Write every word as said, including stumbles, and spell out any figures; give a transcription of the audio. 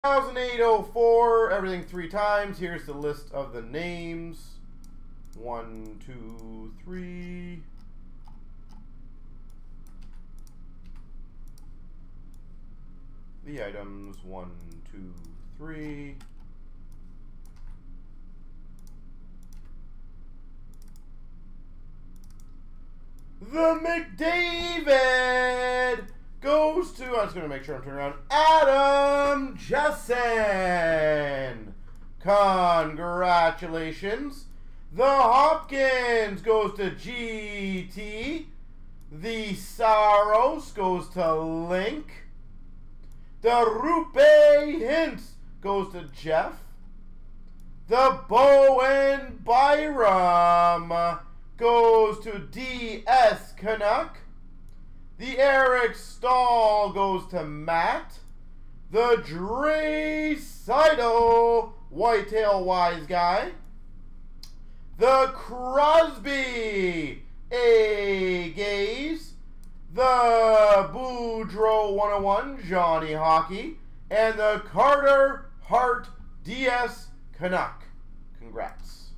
thousand eight oh four, everything three times. Here's the list of the names. One, two, three. The items, one, two, three. The McDavid goes to, I'm just going to make sure I'm turning around, Adam Jessen. Congratulations. The Hopkins goes to G T. The Saros goes to Link. The Rupe Hintz goes to Jeff. The Bowen Byram goes to D S Canuck. The Eric Stahl goes to Matt. The Dre Seidel Whitetail Wise Guy. The Crosby A Gaze. The Boudreaux one oh one Johnny Hockey. And the Carter Hart D S Canuck. Congrats.